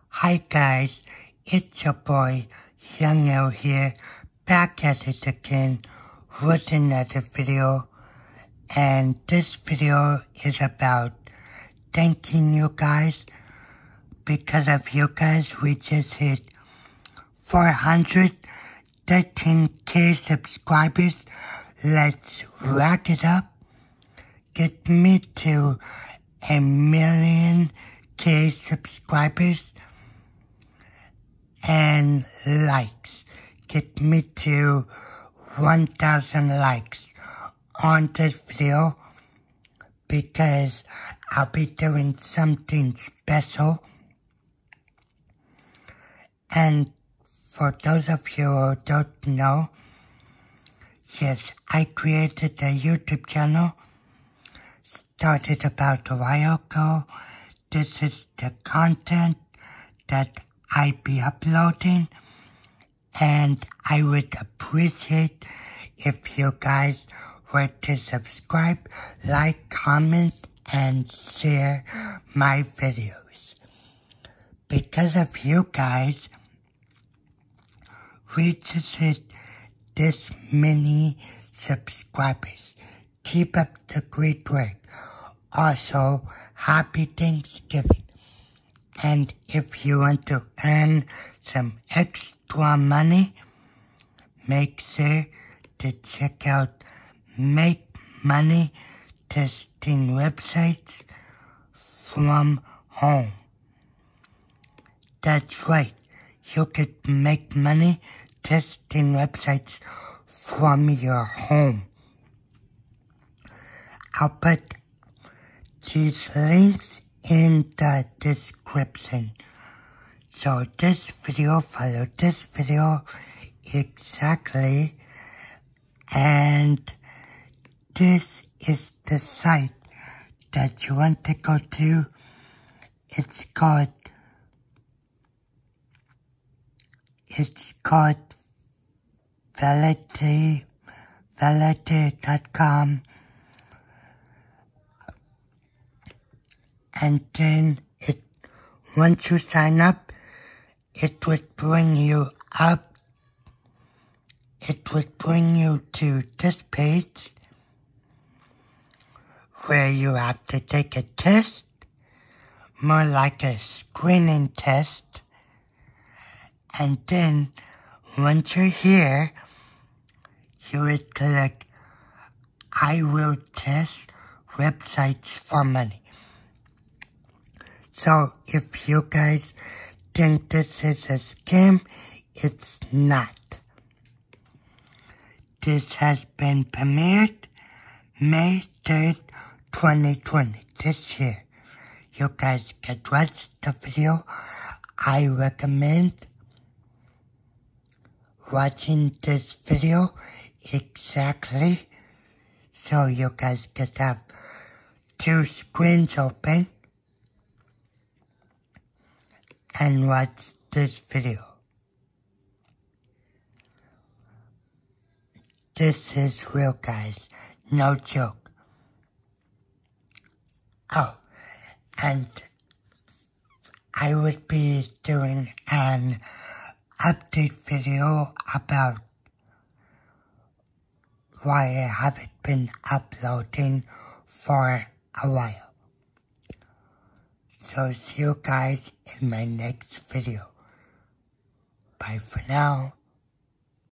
Hi guys, it's your boy Young L here, back at it again with another video, and this video is about thanking you guys. Because of you guys, we just hit 413k subscribers. Let's rack it up, get me to 1,000,000 subscribers, and likes. Get me to 1,000 likes on this video, because I'll be doing something special. And for those of you who don't know, yes, I created a YouTube channel, started about a while ago. This is the content that I be uploading, and I would appreciate if you guys were to subscribe, like, comment, and share my videos. Because of you guys, we just hit this many subscribers. Keep up the great work. Also, happy Thanksgiving. And if you want to earn some extra money, make sure to check out Make Money Testing Websites from Home. That's right, you could make money testing websites from your home. I'll put these links in the description. So this video, follow this video exactly, and this is the site that you want to go to. It's called Validate.com, and then once you sign up, it would bring you to this page where you have to take a test, more like a screening test. And then, once you're here, you would click, I will test websites for money. So, if you guys think this is a scam, it's not. This has been premiered May 3rd, 2020, this year. You guys can watch the video. I recommend watching this video exactly, so you guys can have two screens open and watch this video. This is real, guys, no joke. Oh, and I would be doing an update video about why I haven't been uploading for a while. So see you guys in my next video. Bye for now.